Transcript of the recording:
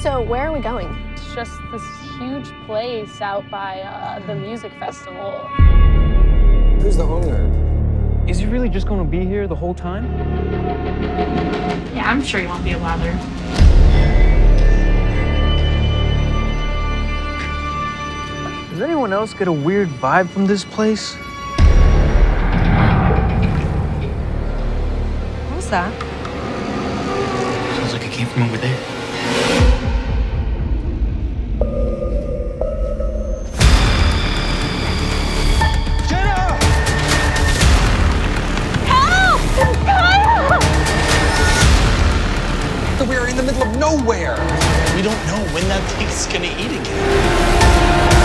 So where are we going? It's just this huge place out by the music festival. Who's the owner? Is he really just gonna be here the whole time? Yeah, I'm sure he won't be a bother. Does anyone else get a weird vibe from this place? What was that? Sounds like it came from over there. We are in the middle of nowhere. We don't know when that thing's gonna eat again.